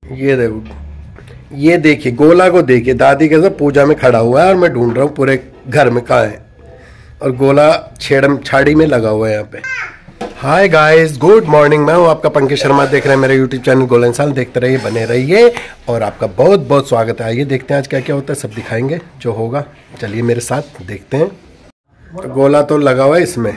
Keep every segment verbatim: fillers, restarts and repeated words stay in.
ये देखो, ये देखिए गोला को देखिए, दादी के साथ पूजा में खड़ा हुआ है और मैं ढूंढ रहा हूँ पूरे घर में कहाँ है, और गोला छेड़ छाड़ी में लगा हुआ है यहाँ पे। Hi guys, good morning. मैं हूँ आपका पंकज शर्मा, देख रहे हैं मेरे यूट्यूब चैनल गोला इंसान। देखते रहिए, बने रहिए और आपका बहुत बहुत स्वागत है। आइए देखते हैं आज क्या क्या होता है, सब दिखाएंगे जो होगा। चलिए मेरे साथ देखते हैं। तो गोला तो लगा हुआ है इसमें,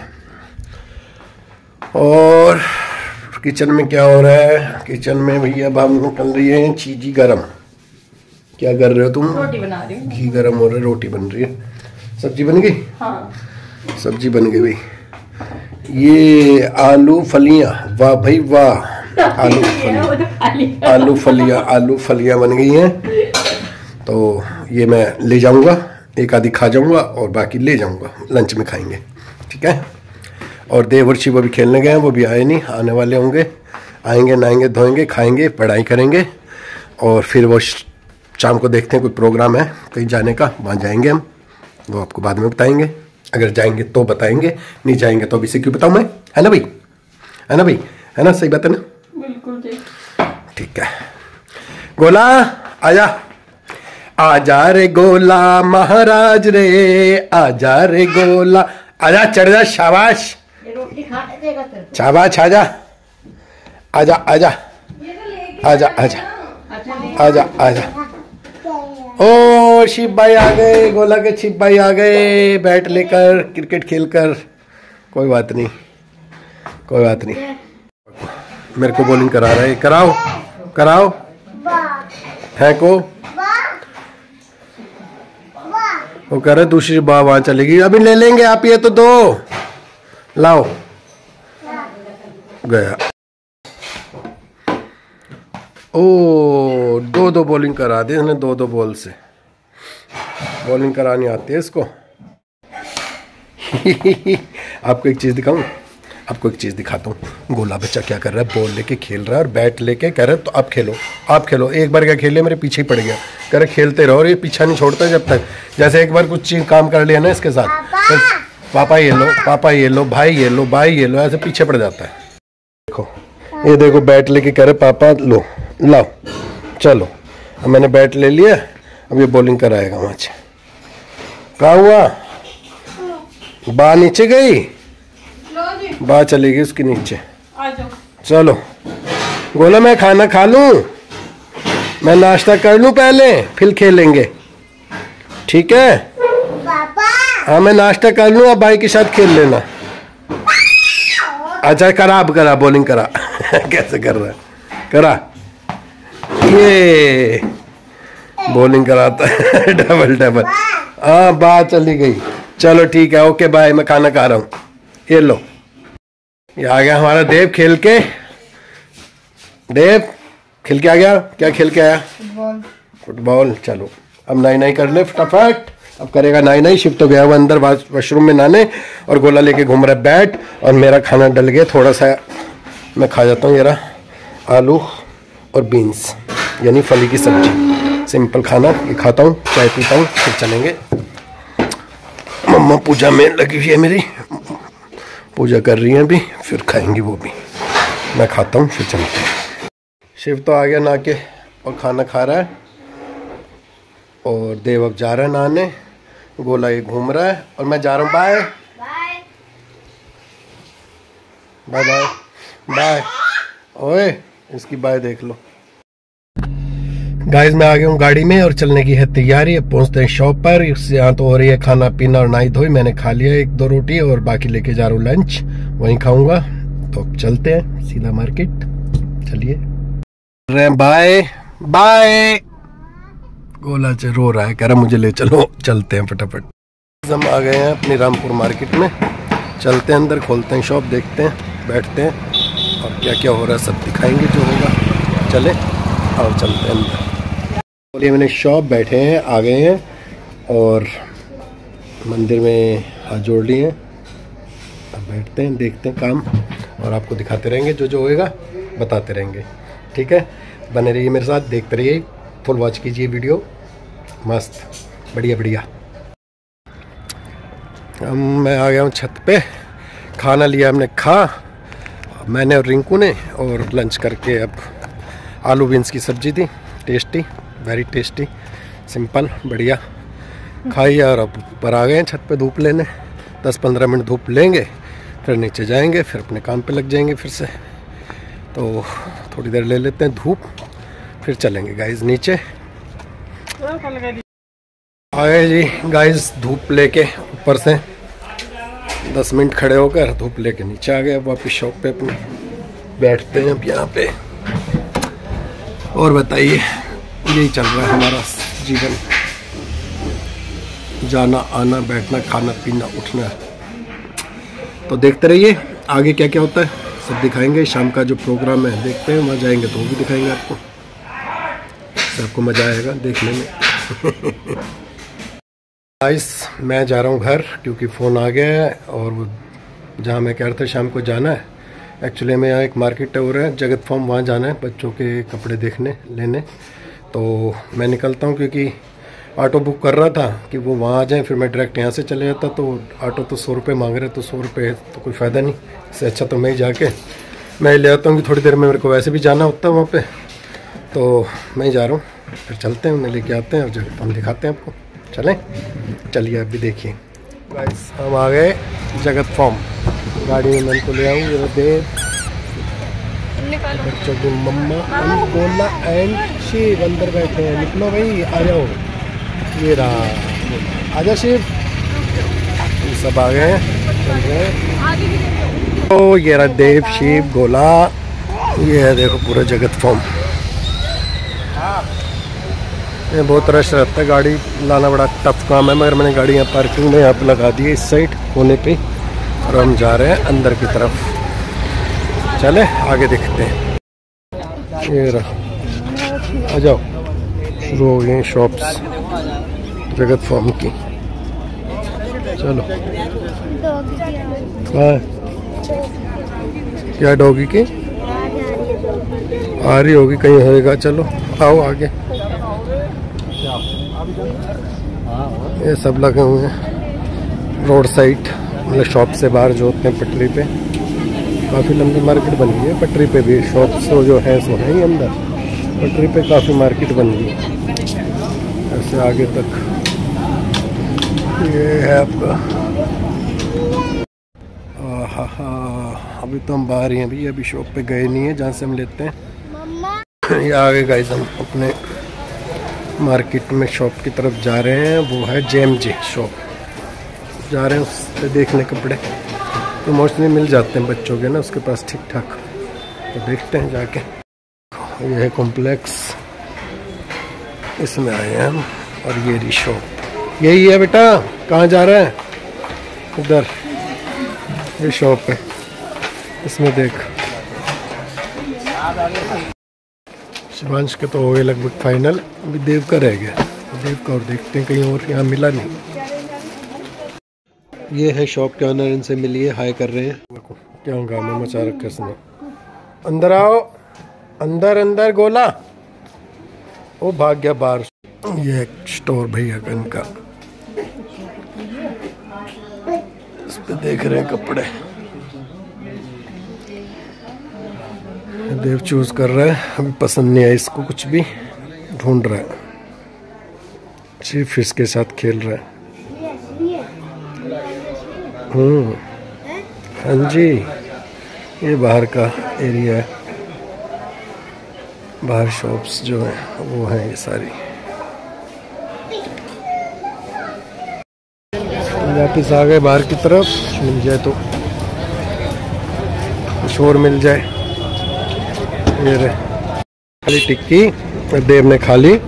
और किचन में क्या हो रहा है? किचन में भैया अब हम निकल रही है चीजी गरम। क्या कर रहे हो तुम? रोटी बना रही हूँ। घी गरम हो रहा है, रोटी बन रही है। सब्जी बन गई? हाँ। सब्जी बन गई भाई। ये आलू फलियां, वाह भाई वाह, आलू फलियां, आलू फलियां आलू फलियां बन गई हैं। तो ये मैं ले जाऊंगा, एक आधी खा जाऊंगा और बाकी ले जाऊंगा, लंच में खाएंगे, ठीक है। और देवर्षि वो भी खेलने गए हैं, वो भी आए नहीं, आने वाले होंगे। आएंगे, नहाएंगे, धोएंगे, खाएंगे, पढ़ाई करेंगे और फिर वो शाम को देखते हैं कोई प्रोग्राम है कहीं जाने का, वहाँ जाएंगे हम। वो आपको बाद में बताएंगे, अगर जाएंगे तो बताएंगे, नहीं जाएंगे तो अभी से क्यों बताऊँ मैं, है ना भाई? है ना भाई? है ना? सही बात है ना? बिल्कुल ठीक है। गोला आजा, आजा रे गोला महाराज रे, आजा रे गोला, आजा, चढ़ जा, शाबाश, रोटी खाने देगा तेरे को। शाबाश, आजा आजा आजा आजा आजा आजा आजा। ओ शिव भाई आ गए, गोला के शिव भाई आ गए, बैट लेकर, क्रिकेट खेलकर। कोई बात नहीं, कोई बात नहीं। मेरे को बॉलिंग करा रहा है, कराओ कराओ, फेंको। वो कह रहे दूसरी बाह वहां चलेगी, अभी ले लेंगे, आप ये तो दो, लाओ। गया। ओ दो दो बॉलिंग करा दी इसने, दो दो बॉल से बॉलिंग करानी आती है इसको। आपको एक चीज दिखाऊं, आपको एक चीज दिखाता हूँ। गोला बच्चा क्या कर रहा है, बॉल लेके खेल रहा है और बैट लेके कह रहा है तो आप खेलो, आप खेलो। एक बार क्या खेले, मेरे पीछे ही पड़ गया, कह रहे खेलते रहो, और ये पीछा नहीं छोड़ता जब तक, जैसे एक बार कुछ चीज काम कर लिया ना इसके साथ, तो पापा ये लो, पापा ये लो, भाई ये लो, भाई ये लो, ऐसे पीछे पड़ जाता है। देखो ये देखो, बैट लेके कह रहे पापा लो, लाओ, चलो। अब मैंने बैट ले लिया, अब ये बॉलिंग कराएगा वहां से। क्या हुआ? बा नीचे गई, बा चली गई उसकी नीचे। चलो गोला, मैं खाना खा लूं, मैं नाश्ता कर लूं पहले, फिर खेलेंगे, ठीक है? हाँ मैं नाश्ता कर लूं, अब भाई के साथ खेल लेना। अच्छा करा, अब करा, बॉलिंग करा। कैसे कर रहा है, करा, ये बॉलिंग कराता है। Double double. हाँ बात चली गई, चलो ठीक है, ओके बाय, मैं खाना खा रहा हूँ। ये लो, ये आ गया हमारा देव खेल के। देव खेल के आ गया, क्या खेल के आया? फुटबॉल। फुटबॉल। चलो अब नाई नाई कर ले फटाफट, अब करेगा नाई नाई। शिव तो गया हुआ अंदर वॉशरूम में नहाने, और गोला लेके घूम रहा है बैट, और मेरा खाना डल गया थोड़ा सा, मैं खा जाता हूँ। ये रहा आलू और बीन्स, यानी फली की सब्जी, सिंपल खाना ये खाता हूँ, चाय पीता हूँ, फिर चलेंगे। मम्मा पूजा में लगी हुई है मेरी, पूजा कर रही हैं अभी, फिर खाएंगी वो भी, मैं खाता हूँ, फिर चलते हैं। शिव तो आ गया नहा के और खाना खा रहा है, और देव अब जा रहा है नहाने, गोला ये घूम रहा है, और मैं जा रहा हूँ। Bye bye bye bye. ओए इसकी बाय देख लो। गाइस मैं आ गया हूँ गाड़ी में और चलने की है तैयारी। अब पहुंचते हैं शॉप पर। यहाँ तो हो रही है खाना पीना और नाई धोई। मैंने खा लिया एक दो रोटी, और बाकी लेके जा रहा हूँ लंच, वहीं खाऊंगा। तो अब चलते हैं सीधा मार्केट, चलिए। Bye bye. गोला से रो रहा है, कह रहा मुझे ले चलो, चलते हैं फटाफट। हम आ गए हैं अपनी रामपुर मार्केट में, चलते हैं अंदर, खोलते हैं शॉप, देखते हैं, बैठते हैं, और क्या क्या हो रहा है सब दिखाएंगे जो होगा। चले और चलते हैं अंदर। बोलिए मैंने शॉप बैठे हैं, आ गए हैं, और मंदिर में हाथ जोड़ लिए हैं। अब बैठते हैं, देखते हैं काम, और आपको दिखाते रहेंगे, जो जो होएगा बताते रहेंगे, ठीक है? बने रहिए मेरे साथ, देखते रहिए, फुल वॉच कीजिए वीडियो, मस्त बढ़िया बढ़िया। अब मैं आ गया हूँ छत पे, खाना लिया हमने, खा मैंने और रिंकू ने, और लंच करके अब आलू बीन्स की सब्जी थी, टेस्टी, वेरी टेस्टी, सिंपल, बढ़िया खाई। और अब ऊपर आ गए हैं छत पे धूप लेने। दस पंद्रह मिनट धूप लेंगे, फिर नीचे जाएंगे, फिर अपने काम पे लग जाएंगे फिर से। तो थोड़ी देर ले लेते हैं धूप, फिर चलेंगे गाइस नीचे। आए जी गाइस धूप लेके ऊपर से, दस मिनट खड़े होकर धूप लेके नीचे आ गए। अब वापस शॉप पे अपने बैठते हैं अब यहाँ पे। और बताइए, यही चल रहा है हमारा जीवन, जाना आना, बैठना, खाना पीना, उठना। तो देखते रहिए आगे क्या क्या होता है, सब दिखाएंगे। शाम का जो प्रोग्राम है देखते हैं, वहाँ जाएंगे तो वो भी दिखाएंगे आपको, सबको मज़ा आएगा देखने में। गाइस मैं जा रहा हूँ घर, क्योंकि फ़ोन आ गया है। और वो जहाँ मैं कह रहा था शाम को जाना है, एक्चुअली मैं यहाँ एक मार्केट हो रहा है जगत फॉर्म, वहाँ जाना है बच्चों के कपड़े देखने लेने। तो मैं निकलता हूँ, क्योंकि ऑटो बुक कर रहा था कि वो वहाँ आ जाए, फिर मैं डायरेक्ट यहाँ से चले जाता। तो ऑटो तो सौ रुपये मांग रहे, तो सौ रुपये तो कोई फ़ायदा नहीं, इससे अच्छा तो मैं ही जाके मैं ले आता हूँ कि थोड़ी देर में मेरे को वैसे भी जाना होता है वहाँ पे। तो मैं ही जा रहा हूँ, फिर चलते हैं, उन्हें लेके आते हैं और जगत फॉर्म दिखाते हैं आपको। चलें, चलिए अभी देखिए गाइस हम आ गए जगत फॉर्म। गाड़ी में मैं इनको ले आऊँ, ये दे बच्चों की मम्मा गोला एंड शिव अंदर बैठे हैं। निकलो भाई, आ जाओ, ये रहा, आजा शिव। ये सब आ गए हैं। तो ये रहा देव, शिव, गोला, ये है देखो पूरा जगत फॉर्म। ये बहुत रश रहता है, गाड़ी लाना बड़ा टफ काम है, मगर मैंने गाड़ी यहाँ पार्किंग में यहाँ पे लगा दी है इस साइड कोने पे। और हम जा रहे हैं अंदर की तरफ, चले आगे देखते हैं। ये रहा, आ जाओ, शुरू हो गए शॉप्स जगत फॉर्म की। चलो हाँ, क्या डॉगी की आ रही होगी, कहीं होएगा। चलो आओ आगे, ये सब लगे हुए हैं रोड साइड, मतलब शॉप से बाहर जो होते हैं पटरी पे। काफ़ी लंबी मार्केट बन गई है पटरी पे भी, शॉप से जो है सो है ही अंदर, पटरी पे काफ़ी मार्केट बन गई है ऐसे आगे तक। ये है आपका, हाँ हाँ अभी तो हम बाहर ही हैं भैया, अभी शॉप पे गए नहीं है जहाँ से हम लेते हैं। ये आगे गाइस हम अपने मार्केट में शॉप की तरफ जा रहे हैं, वो है जेम जे शॉप, जा रहे हैं उस पर देखने कपड़े। तो मोस्टली मिल जाते हैं बच्चों के ना उसके पास ठीक ठाक, तो देखते हैं जाके। ये है कॉम्प्लेक्स, इसमें आए हैं हम। और ये रही शॉप, यही है बेटा, कहाँ जा रहा है? उधर ये शॉप है, इसमें देख। शिवांश के तो हो गए लगभग फाइनल, अभी देव का रह गया, देव का और देखते हैं कहीं और, यहाँ मिला नहीं। ये है शॉप के ऑनर, इनसे मिलिए, हाय कर रहे हैं। देखो क्या हंगामा मचा रखा है इसने। अंदर आओ, अंदर अंदर गोला, वो भाग गया बाहर। ये एक स्टोर भैया का इनका, इस पे देख रहे हैं कपड़े। देव चूज कर रहा है, अभी पसंद नहीं आया इसको, कुछ भी ढूंढ रहा है। सिर्फ फिश के साथ खेल रहा है। हम्म हाँ जी, ये बाहर का एरिया है, बाहर शॉप्स जो है वो है ये सारी। वापिस आ गए बाहर की तरफ, मिल जाए तो कुछ और मिल जाए। ये रहे खाली टिक्की, देव ने खा ली,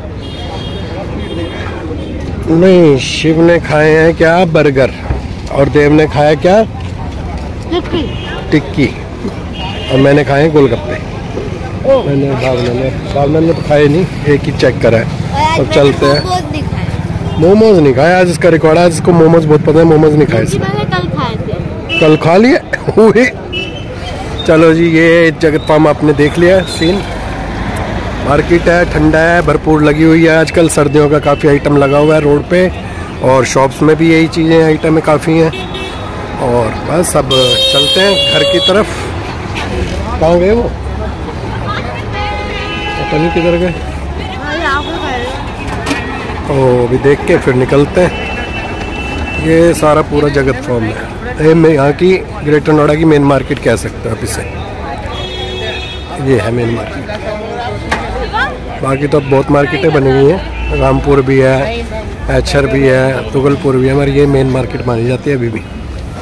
नहीं शिव ने खाए हैं क्या बर्गर, और देव ने खाया क्या टिक्की टिक्की और मैंने खाए गोलगप्पे। मैंने भावना ने भावना ने तो खाए नहीं, एक ही चेक करा है। अब चलते हैं। मोमोज नहीं खाए आज, इसका रिकॉर्ड है, इसको मोमोज बहुत पसंद है, मोमोज नहीं खाए इसने। कल खाए थे, कल खा लिए। चलो जी, ये जगत फार्म आपने देख लिया सीन। मार्केट है, ठंडा है, भरपूर लगी हुई है आजकल, सर्दियों का काफ़ी आइटम लगा हुआ है रोड पे, और शॉप्स में भी यही चीज़ें आइटम में काफ़ी हैं। और बस अब चलते हैं घर की तरफ। कहाँ गए वो? पता नहीं किधर गए। ओ अभी देख के फिर निकलते हैं। ये सारा पूरा जगत फॉर्म है। ये मैं यहाँ की ग्रेटर नोएडा की मेन मार्केट कह सकते हैं आप इसे। ये है मेन मार्केट। बाकी तो अब बहुत मार्केटें बनी हुई हैं। रामपुर भी है, एचर भी है, तुगलपुर भी है, मगर ये मेन मार्केट मानी जाती है अभी भी।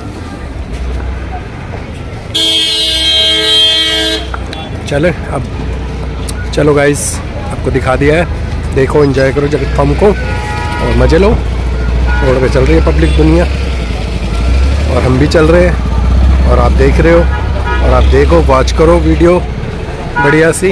चले अब, चलो गाइस आपको दिखा दिया है। देखो, एंजॉय करो जगत फॉर्म को और मज़े लो। रोड पे चल रही है पब्लिक दुनिया और हम भी चल रहे हैं और आप देख रहे हो। और आप देखो, वॉच करो वीडियो बढ़िया सी।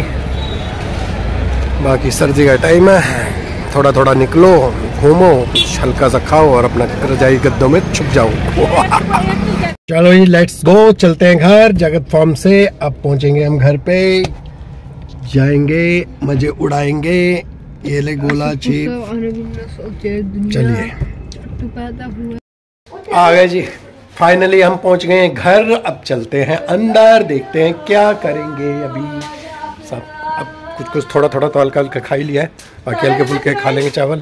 बाकी सर्दी का टाइम है, थोड़ा थोड़ा निकलो, घूमो, कुछ हल्का सा खाओ और अपना रजाई गद्दों में छुप जाओ। चलो जी लेट्स गो, चलते हैं घर जगत फॉर्म से। अब पहुंचेंगे हम घर पे, जाएंगे, मजे उड़ाएंगे। ये ले गोला चिप। चलिए आ गए जी, फाइनली हम पहुंच गए घर। अब चलते हैं अंदर, देखते हैं क्या करेंगे अभी सब। अब कुछ कुछ थोड़ा थोड़ा तो हल्का हल्का खा ही लिया है, बाकी हल्के फुल्के खा लेंगे चावल।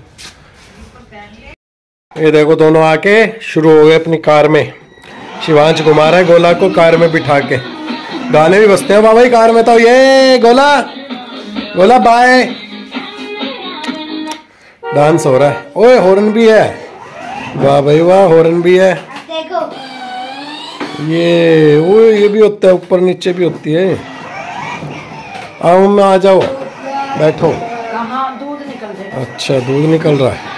ये देखो दोनों आके शुरू हो गए अपनी कार में। शिवांश घुमा रहा है गोला को कार में बिठा के। गाने भी बजते हैं बाबा कार में तो। ये गोला गोला बाय। डांस हो रहा है। ओए हॉर्न भी है, वाह भाई वाह, हॉर्न भी है। ये ओए ये भी होता है, ऊपर नीचे भी होती है। आओ में आ जाओ, बैठो। दूध निकल रहा है। अच्छा दूध निकल रहा है।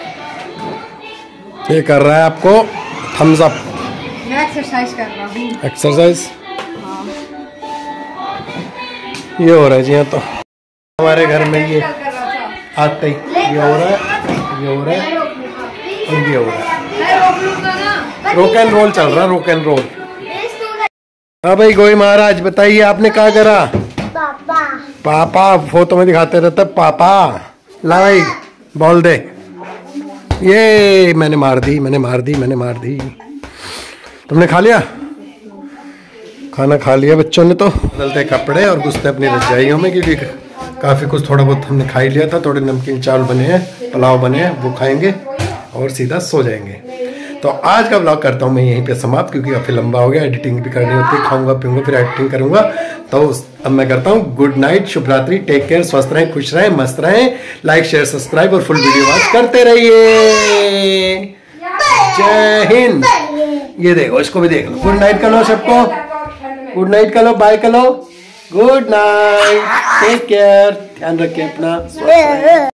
ये कर रहा है आपको थम्स अप। मैं एक्सरसाइज कर रहा हूँ। एक्सरसाइज ये हो रहा है जी। यहाँ तो हमारे घर में ये आते ही ये हो रहा है, ये हो रहा है और ये हो रहा है। रोक एंड रोल चल रहा है, रोक एंड रोल। हाँ भाई गोई महाराज बताइए, आपने क्या करा? पापा पापा फोटो में दिखाते रहता पापा। ला भाई बोल दे। ये मैंने मार दी, मैंने मार दी, मैंने मार दी। तुमने खा लिया? खाना खा लिया बच्चों ने तो। बदलते कपड़े और घुसते अपनी रजाइयों में, क्योंकि काफ़ी कुछ थोड़ा बहुत हमने खा ही लिया था। थोड़े नमकीन चावल बने हैं, पुलाव बने हैं, वो खाएंगे और सीधा सो जाएंगे। तो आज का व्लॉग करता हूँ मैं यहीं पे समाप्त, क्योंकि काफ़ी लंबा हो गया। एडिटिंग भी करनी होती है, खाऊंगा पीऊंगा फिर एडिटिंग करूंगा। तो अब मैं करता हूँ गुड नाइट, शुभ रात्रि, टेक केयर, स्वस्थ रहें, खुश रहें, मस्त रहें। लाइक शेयर सब्सक्राइब और फुल वीडियो वॉच करते रहिए। जय हिंद। ये देखो, इसको भी देख लो। गुड नाइट कर लो सबको, गुड नाइट कर लो, बाय कर लो, गुड नाइट, टेक केयर, ध्यान रखिए अपना।